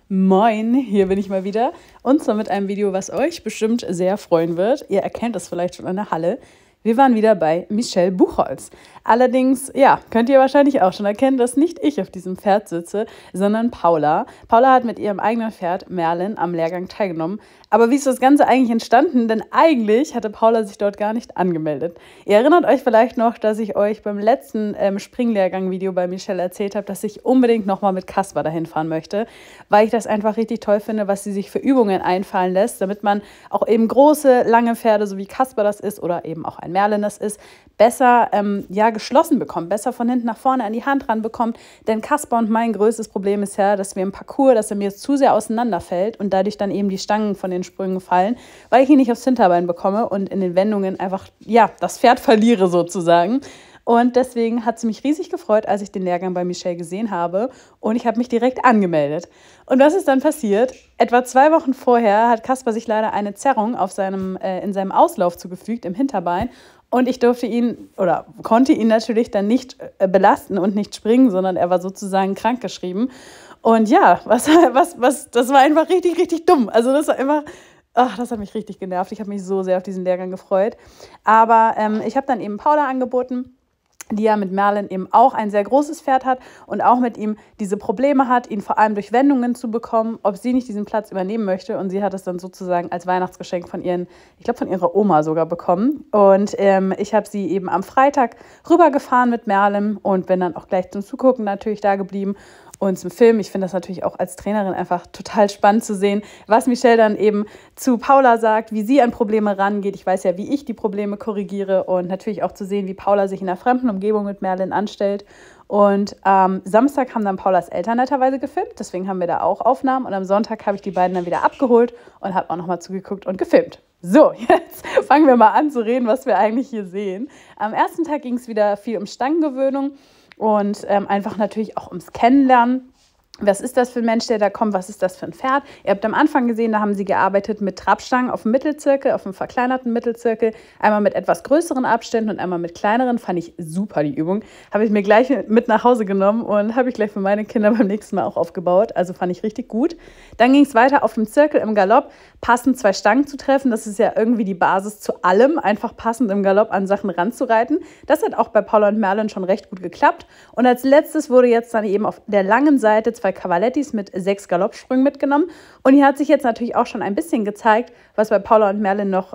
Moin, hier bin ich mal wieder und zwar mit einem Video, was euch bestimmt sehr freuen wird. Ihr erkennt es vielleicht schon an der Halle. Wir waren wieder bei Michelle Buchholz. Allerdings, ja, könnt ihr wahrscheinlich auch schon erkennen, dass nicht ich auf diesem Pferd sitze, sondern Paula. Paula hat mit ihrem eigenen Pferd Merlin am Lehrgang teilgenommen. Aber wie ist das Ganze eigentlich entstanden? Denn eigentlich hatte Paula sich dort gar nicht angemeldet. Ihr erinnert euch vielleicht noch, dass ich euch beim letzten Springlehrgang-Video bei Michelle erzählt habe, dass ich unbedingt nochmal mit Kasper dahin fahren möchte, weil ich das einfach richtig toll finde, was sie sich für Übungen einfallen lässt, damit man auch eben große, lange Pferde, so wie Kasper das ist oder eben auch ein Merlin das ist, besser geschlossen bekommt, besser von hinten nach vorne an die Hand ranbekommt. Denn Kasper und mein größtes Problem ist ja, dass wir im Parcours, dass er mir zu sehr auseinanderfällt und dadurch dann eben die Stangen von den Sprüngen fallen, weil ich ihn nicht aufs Hinterbein bekomme und in den Wendungen einfach, das Pferd verliere sozusagen. Und deswegen hat es mich riesig gefreut, als ich den Lehrgang bei Michelle gesehen habe und ich habe mich direkt angemeldet. Und was ist dann passiert? Etwa 2 Wochen vorher hat Kasper sich leider eine Zerrung in seinem Auslauf zugefügt, im Hinterbein. Und ich konnte ihn natürlich dann nicht belasten und nicht springen, sondern er war sozusagen krankgeschrieben. Und ja, das war einfach richtig, richtig dumm. Also das war einfach, das hat mich richtig genervt. Ich habe mich so sehr auf diesen Lehrgang gefreut. Aber ich habe dann eben Paula angeboten, die ja mit Merlin eben auch ein sehr großes Pferd hat und auch mit ihm diese Probleme hat, ihn vor allem durch Wendungen zu bekommen, ob sie nicht diesen Platz übernehmen möchte. Und sie hat es dann sozusagen als Weihnachtsgeschenk von ihrer Oma sogar bekommen. Und ich habe sie eben am Freitag rübergefahren mit Merlin und bin dann auch gleich zum Zugucken natürlich da geblieben. Und zum Film, ich finde das natürlich auch als Trainerin einfach total spannend zu sehen, was Michelle dann eben zu Paula sagt, wie sie an Probleme rangeht. Ich weiß ja, wie ich die Probleme korrigiere und natürlich auch zu sehen, wie Paula sich in einer fremden Umgebung mit Merlin anstellt. Und am Samstag haben dann Paulas Eltern netterweise gefilmt, deswegen haben wir da auch Aufnahmen. Und am Sonntag habe ich die beiden dann wieder abgeholt und habe auch nochmal zugeguckt und gefilmt. So, jetzt fangen wir mal an zu reden, was wir eigentlich hier sehen. Am ersten Tag ging es wieder viel um Stangengewöhnung. Und einfach natürlich auch ums Kennenlernen. Was ist das für ein Mensch, der da kommt? Was ist das für ein Pferd? Ihr habt am Anfang gesehen, da haben sie gearbeitet mit Trabstangen auf dem Mittelzirkel, auf dem verkleinerten Mittelzirkel. Einmal mit etwas größeren Abständen und einmal mit kleineren. Fand ich super, die Übung. Habe ich mir gleich mit nach Hause genommen und habe ich gleich für meine Kinder beim nächsten Mal auch aufgebaut. Also fand ich richtig gut. Dann ging es weiter auf dem Zirkel im Galopp, passend 2 Stangen zu treffen. Das ist ja irgendwie die Basis zu allem, einfach passend im Galopp an Sachen ranzureiten. Das hat auch bei Paula und Merlin schon recht gut geklappt. Und als letztes wurde jetzt dann eben auf der langen Seite 2 Cavalettis mit 6 Galoppsprüngen mitgenommen. Und hier hat sich jetzt natürlich auch schon ein bisschen gezeigt, was bei Paula und Merlin noch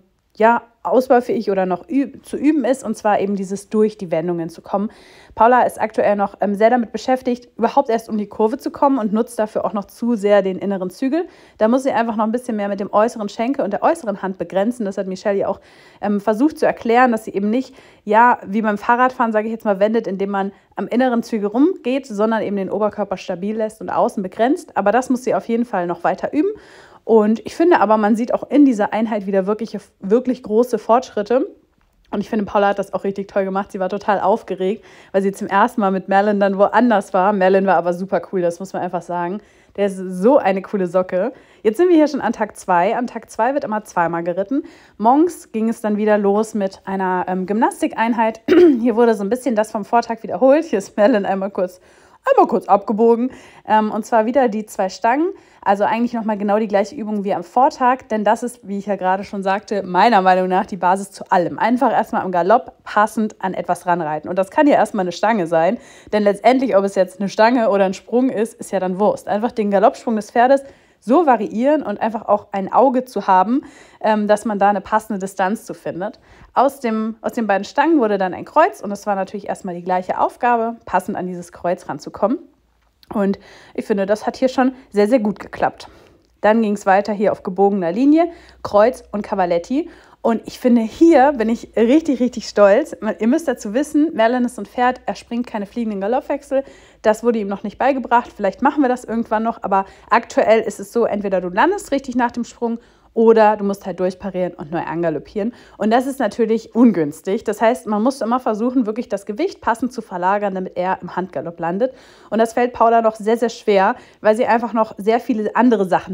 ausbaufähig oder noch zu üben ist, und zwar eben dieses durch die Wendungen zu kommen. Paula ist aktuell noch sehr damit beschäftigt, überhaupt erst um die Kurve zu kommen und nutzt dafür auch noch zu sehr den inneren Zügel. Da muss sie einfach noch ein bisschen mehr mit dem äußeren Schenkel und der äußeren Hand begrenzen. Das hat Michelle ja auch versucht zu erklären, dass sie eben nicht, wie beim Fahrradfahren, sage ich jetzt mal, wendet, indem man am inneren Zügel rumgeht, sondern eben den Oberkörper stabil lässt und außen begrenzt. Aber das muss sie auf jeden Fall noch weiter üben. Und ich finde aber, man sieht auch in dieser Einheit wieder wirklich große Fortschritte. Und ich finde, Paula hat das auch richtig toll gemacht. Sie war total aufgeregt, weil sie zum ersten Mal mit Merlin dann woanders war. Merlin war aber super cool, das muss man einfach sagen. Der ist so eine coole Socke. Jetzt sind wir hier schon an Tag 2. An Tag 2 wird immer zweimal geritten. Morgens ging es dann wieder los mit einer Gymnastikeinheit. Hier wurde so ein bisschen das vom Vortag wiederholt. Hier ist Merlin einmal kurz abgebogen. Und zwar wieder die 2 Stangen. Also eigentlich nochmal genau die gleiche Übung wie am Vortag. Denn das ist, wie ich ja gerade schon sagte, meiner Meinung nach die Basis zu allem. Einfach erstmal am Galopp passend an etwas ranreiten. Und das kann ja erstmal eine Stange sein. Denn letztendlich, ob es jetzt eine Stange oder ein Sprung ist ja dann Wurst. Einfach den Galoppsprung des Pferdes so variieren und einfach auch ein Auge zu haben, dass man da eine passende Distanz zu findet. Aus den beiden Stangen wurde dann ein Kreuz und es war natürlich erstmal die gleiche Aufgabe, passend an dieses Kreuz ranzukommen. Und ich finde, das hat hier schon sehr, sehr gut geklappt. Dann ging es weiter hier auf gebogener Linie, Kreuz und Cavaletti. Und ich finde, hier bin ich richtig, richtig stolz. Ihr müsst dazu wissen, Merlin ist ein Pferd, er springt keine fliegenden Galoppwechsel. Das wurde ihm noch nicht beigebracht. Vielleicht machen wir das irgendwann noch, aber aktuell ist es so, entweder du landest richtig nach dem Sprung oder du musst halt durchparieren und neu angaloppieren. Und das ist natürlich ungünstig. Das heißt, man muss immer versuchen, wirklich das Gewicht passend zu verlagern, damit er im Handgalopp landet. Und das fällt Paula noch sehr, sehr schwer, weil sie einfach noch sehr viele andere Sachen hat.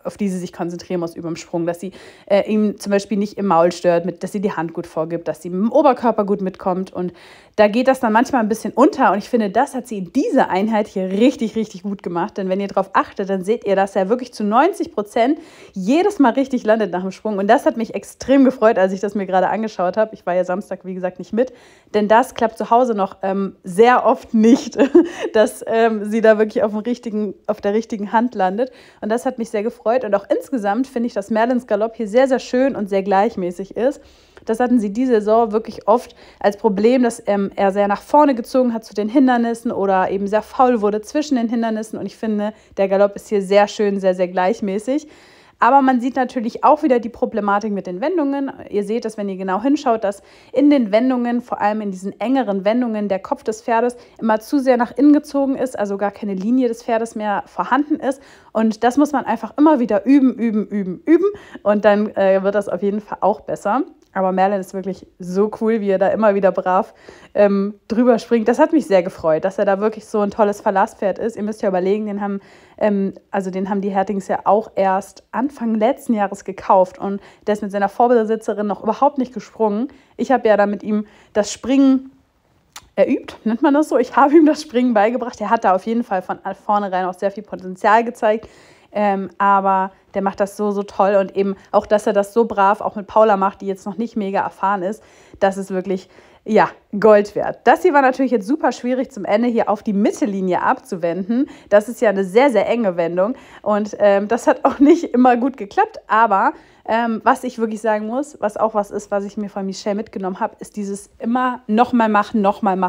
auf die sie sich konzentrieren muss über dem Sprung, dass sie ihm zum Beispiel nicht im Maul stört, dass sie die Hand gut vorgibt, dass sie mit dem Oberkörper gut mitkommt. Und da geht das dann manchmal ein bisschen unter. Und ich finde, das hat sie in dieser Einheit hier richtig, richtig gut gemacht. Denn wenn ihr darauf achtet, dann seht ihr, dass er wirklich zu 90% jedes Mal richtig landet nach dem Sprung. Und das hat mich extrem gefreut, als ich das mir gerade angeschaut habe. Ich war ja Samstag, wie gesagt, nicht mit. Denn das klappt zu Hause noch sehr oft nicht, dass sie da wirklich auf der richtigen Hand landet. Und das hat mich sehr gefreut. Und auch insgesamt finde ich, dass Merlins Galopp hier sehr, sehr schön und sehr gleichmäßig ist. Das hatten sie diese Saison wirklich oft als Problem, dass er sehr nach vorne gezogen hat zu den Hindernissen oder eben sehr faul wurde zwischen den Hindernissen. Und ich finde, der Galopp ist hier sehr schön, sehr, sehr gleichmäßig. Aber man sieht natürlich auch wieder die Problematik mit den Wendungen. Ihr seht das, wenn ihr genau hinschaut, dass in den Wendungen, vor allem in diesen engeren Wendungen, der Kopf des Pferdes immer zu sehr nach innen gezogen ist, also gar keine Linie des Pferdes mehr vorhanden ist. Und das muss man einfach immer wieder üben. Und dann wird das auf jeden Fall auch besser. Aber Merlin ist wirklich so cool, wie er da immer wieder brav drüber springt. Das hat mich sehr gefreut, dass er da wirklich so ein tolles Verlasspferd ist. Ihr müsst ja überlegen, den haben die Hertings ja auch erst Anfang letzten Jahres gekauft. Und der ist mit seiner Vorbesitzerin noch überhaupt nicht gesprungen. Ich habe ja da mit ihm das Springen übt, nennt man das so. Ich habe ihm das Springen beigebracht. Er hat da auf jeden Fall von vornherein auch sehr viel Potenzial gezeigt. Aber der macht das so, so toll. Und eben auch, dass er das so brav auch mit Paula macht, die jetzt noch nicht mega erfahren ist, das ist wirklich, ja, Gold wert. Das hier war natürlich jetzt super schwierig zum Ende hier auf die Mittellinie abzuwenden. Das ist ja eine sehr, sehr enge Wendung. Und das hat auch nicht immer gut geklappt. Aber was ich wirklich sagen muss, was auch was ist, was ich mir von Michelle mitgenommen habe, ist dieses immer nochmal machen.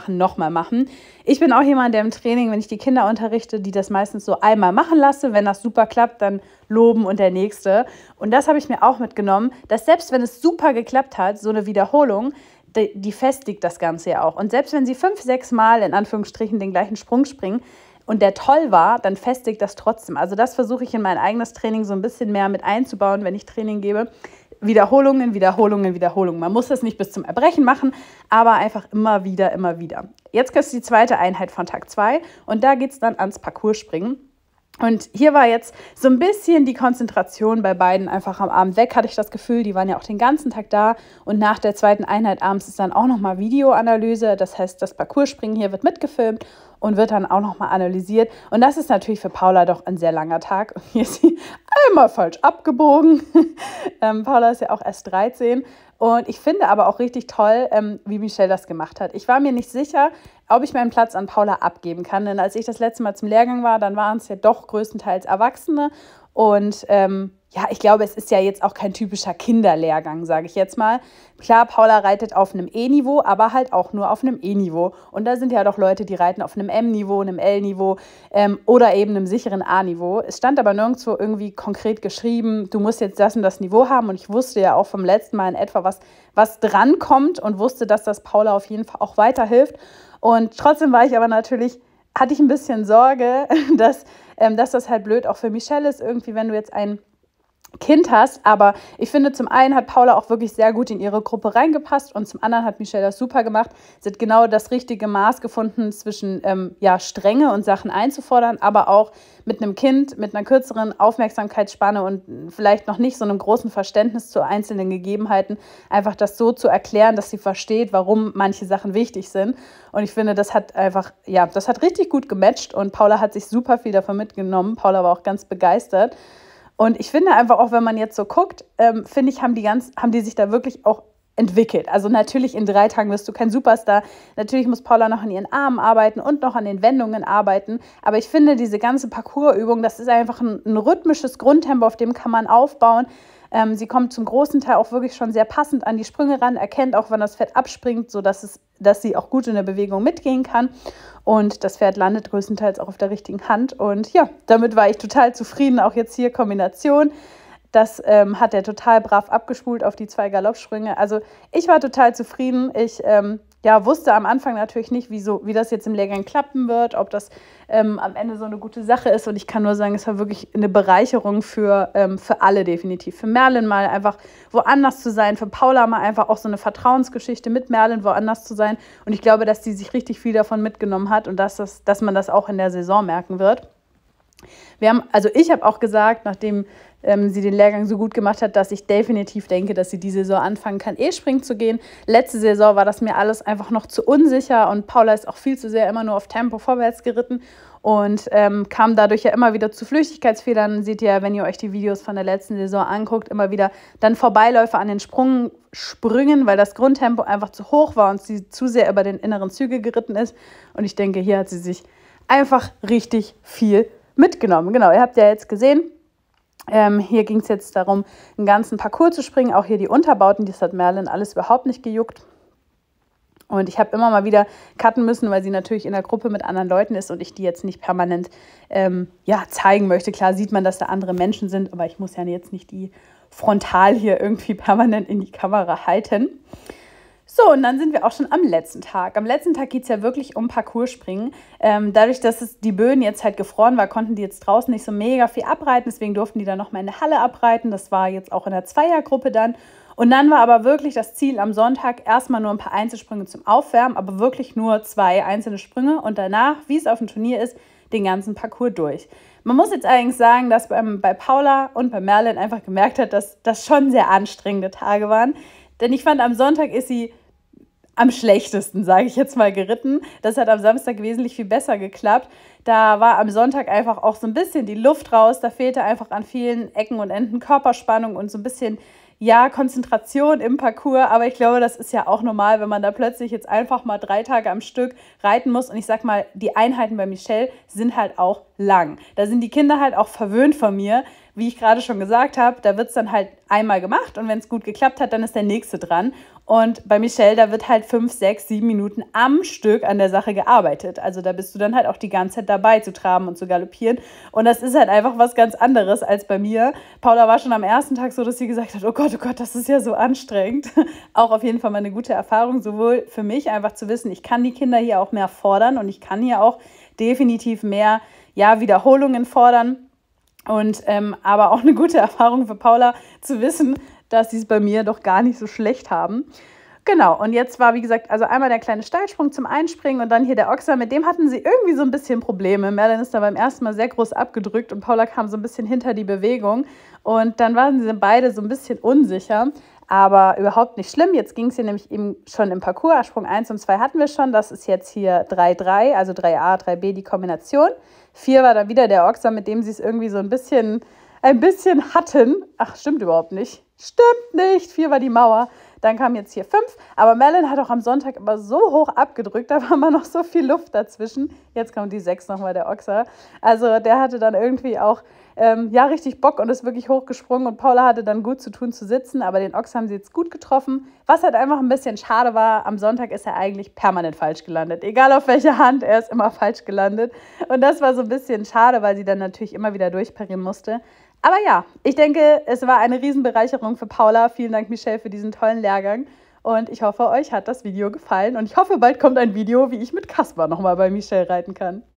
Ich bin auch jemand, der im Training, wenn ich die Kinder unterrichte, die das meistens so einmal machen lasse. Wenn das super klappt, dann loben und der Nächste. Und das habe ich mir auch mitgenommen, dass selbst wenn es super geklappt hat, so eine Wiederholung, die festigt das Ganze ja auch. Und selbst wenn sie 5, 6 Mal in Anführungsstrichen den gleichen Sprung springen und der toll war, dann festigt das trotzdem. Also das versuche ich in mein eigenes Training so ein bisschen mehr mit einzubauen, wenn ich Training gebe. Wiederholungen. Man muss das nicht bis zum Erbrechen machen, aber einfach immer wieder. Jetzt ist die zweite Einheit von Tag 2 und da geht es dann ans Parcourspringen. Und hier war jetzt so ein bisschen die Konzentration bei beiden einfach am Abend weg, hatte ich das Gefühl. Die waren ja auch den ganzen Tag da. Und nach der zweiten Einheit abends ist dann auch nochmal Videoanalyse. Das heißt, das Parcourspringen hier wird mitgefilmt und wird dann auch nochmal analysiert. Und das ist natürlich für Paula doch ein sehr langer Tag. Und hier ist sie einmal falsch abgebogen. Paula ist ja auch erst 13. Und ich finde aber auch richtig toll, wie Michelle das gemacht hat. Ich war mir nicht sicher, ob ich meinen Platz an Paula abgeben kann. Denn als ich das letzte Mal zum Lehrgang war, dann waren es ja doch größtenteils Erwachsene. Und ja, ich glaube, es ist ja jetzt auch kein typischer Kinderlehrgang, sage ich jetzt mal. Klar, Paula reitet auf einem E-Niveau, aber halt auch nur auf einem E-Niveau. Und da sind ja doch Leute, die reiten auf einem M-Niveau, einem L-Niveau oder eben einem sicheren A-Niveau. Es stand aber nirgendwo irgendwie konkret geschrieben, du musst jetzt das und das Niveau haben. Und ich wusste ja auch vom letzten Mal in etwa, was drankommt und wusste, dass das Paula auf jeden Fall auch weiterhilft. Und trotzdem hatte ich ein bisschen Sorge, dass das halt blöd auch für Michelle ist, irgendwie, wenn du jetzt ein Kind hast, aber ich finde, zum einen hat Paula auch wirklich sehr gut in ihre Gruppe reingepasst und zum anderen hat Michelle das super gemacht. Sie hat genau das richtige Maß gefunden zwischen Strenge und Sachen einzufordern, aber auch mit einem Kind, mit einer kürzeren Aufmerksamkeitsspanne und vielleicht noch nicht so einem großen Verständnis zu einzelnen Gegebenheiten, einfach das so zu erklären, dass sie versteht, warum manche Sachen wichtig sind. Und ich finde, das hat richtig gut gematcht und Paula hat sich super viel davon mitgenommen. Paula war auch ganz begeistert. Und ich finde einfach auch, wenn man jetzt so guckt, finde ich, haben die sich da wirklich auch entwickelt. Also natürlich in 3 Tagen wirst du kein Superstar. Natürlich muss Paula noch an ihren Armen arbeiten und noch an den Wendungen arbeiten. Aber ich finde, diese ganze Parcoursübung, das ist einfach ein rhythmisches Grundtempo, auf dem kann man aufbauen. Sie kommt zum großen Teil auch wirklich schon sehr passend an die Sprünge ran, erkennt auch, wann das Pferd abspringt, sodass sie auch gut in der Bewegung mitgehen kann. Und das Pferd landet größtenteils auch auf der richtigen Hand. Und ja, damit war ich total zufrieden. Auch jetzt hier Kombination. Das hat er total brav abgespult auf die 2 Galoppsprünge. Also ich war total zufrieden. Ich wusste am Anfang natürlich nicht, wie das jetzt im Lehrgang klappen wird, ob das am Ende so eine gute Sache ist. Und ich kann nur sagen, es war wirklich eine Bereicherung für alle definitiv. Für Merlin mal einfach woanders zu sein, für Paula mal einfach auch so eine Vertrauensgeschichte mit Merlin woanders zu sein. Und ich glaube, dass die sich richtig viel davon mitgenommen hat und dass man das auch in der Saison merken wird. Also ich habe auch gesagt, nachdem sie den Lehrgang so gut gemacht hat, dass ich definitiv denke, dass sie diese Saison anfangen kann, E-Springen zu gehen. Letzte Saison war das mir alles einfach noch zu unsicher und Paula ist auch viel zu sehr immer nur auf Tempo vorwärts geritten und kam dadurch ja immer wieder zu Flüchtigkeitsfehlern. Seht ihr, wenn ihr euch die Videos von der letzten Saison anguckt, immer wieder dann Vorbeiläufe an den Sprüngen, weil das Grundtempo einfach zu hoch war und sie zu sehr über den inneren Zügel geritten ist. Und ich denke, hier hat sie sich einfach richtig viel mitgenommen. Genau, ihr habt ja jetzt gesehen, hier ging es jetzt darum, einen ganzen Parcours zu springen, auch hier die Unterbauten, das hat Merlin alles überhaupt nicht gejuckt. Und ich habe immer mal wieder cutten müssen, weil sie natürlich in der Gruppe mit anderen Leuten ist und ich die jetzt nicht permanent zeigen möchte. Klar sieht man, dass da andere Menschen sind, aber ich muss ja jetzt nicht die frontal hier irgendwie permanent in die Kamera halten. So, und dann sind wir auch schon am letzten Tag. Am letzten Tag geht es ja wirklich um Parcourspringen. Dadurch, dass die Böden jetzt halt gefroren war, konnten die jetzt draußen nicht so mega viel abreiten. Deswegen durften die dann nochmal in der Halle abreiten. Das war jetzt auch in der Zweiergruppe dann. Und dann war aber wirklich das Ziel am Sonntag erstmal nur ein paar Einzelsprünge zum Aufwärmen, aber wirklich nur 2 einzelne Sprünge. Und danach, wie es auf dem Turnier ist, den ganzen Parcours durch. Man muss jetzt allerdings sagen, dass bei Paula und bei Merlin einfach gemerkt hat, dass das schon sehr anstrengende Tage waren. Denn ich fand, am Sonntag ist sie am schlechtesten, sage ich jetzt mal, geritten. Das hat am Samstag wesentlich viel besser geklappt. Da war am Sonntag einfach auch so ein bisschen die Luft raus. Da fehlte einfach an vielen Ecken und Enden Körperspannung und so ein bisschen, Konzentration im Parcours. Aber ich glaube, das ist ja auch normal, wenn man da plötzlich jetzt einfach mal 3 Tage am Stück reiten muss. Und ich sag mal, die Einheiten bei Michelle sind halt auch lang. Da sind die Kinder halt auch verwöhnt von mir. Wie ich gerade schon gesagt habe, da wird es dann halt einmal gemacht und wenn es gut geklappt hat, dann ist der nächste dran. Und bei Michelle, da wird halt 5, 6, 7 Minuten am Stück an der Sache gearbeitet. Also da bist du dann halt auch die ganze Zeit dabei zu traben und zu galoppieren. Und das ist halt einfach was ganz anderes als bei mir. Paula war schon am ersten Tag so, dass sie gesagt hat, oh Gott, das ist ja so anstrengend. Auch auf jeden Fall mal eine gute Erfahrung, sowohl für mich einfach zu wissen, ich kann die Kinder hier auch mehr fordern und ich kann hier auch definitiv mehr Wiederholungen fordern. Und aber auch eine gute Erfahrung für Paula zu wissen, dass sie es bei mir doch gar nicht so schlecht haben. Genau, und jetzt war, wie gesagt, also einmal der kleine Steilsprung zum Einspringen und dann hier der Ochser, mit dem hatten sie irgendwie so ein bisschen Probleme. Merlin ist da beim ersten Mal sehr groß abgedrückt und Paula kam so ein bisschen hinter die Bewegung und dann waren sie beide so ein bisschen unsicher, aber überhaupt nicht schlimm. Jetzt ging es hier nämlich eben schon im Parcours, Sprung 1 und 2 hatten wir schon, das ist jetzt hier 3-3, also 3a, 3b die Kombination. 4 war dann wieder der Ochser, mit dem sie es irgendwie so ein bisschen hatten. Ach, stimmt überhaupt nicht. Stimmt nicht. 4 war die Mauer. Dann kam jetzt hier 5. Aber Merlin hat auch am Sonntag immer so hoch abgedrückt, da war immer noch so viel Luft dazwischen. Jetzt kommt die 6 nochmal, der Ochser. Also der hatte dann irgendwie auch richtig Bock und ist wirklich hochgesprungen. Und Paula hatte dann gut zu tun zu sitzen, aber den Ochs haben sie jetzt gut getroffen. Was halt einfach ein bisschen schade war, am Sonntag ist er eigentlich permanent falsch gelandet. Egal auf welche Hand, er ist immer falsch gelandet. Und das war so ein bisschen schade, weil sie dann natürlich immer wieder durchparieren musste. Aber ja, ich denke, es war eine Riesenbereicherung für Paula. Vielen Dank, Michelle, für diesen tollen Lehrgang. Und ich hoffe, euch hat das Video gefallen. Und ich hoffe, bald kommt ein Video, wie ich mit Kaspar nochmal bei Michelle reiten kann.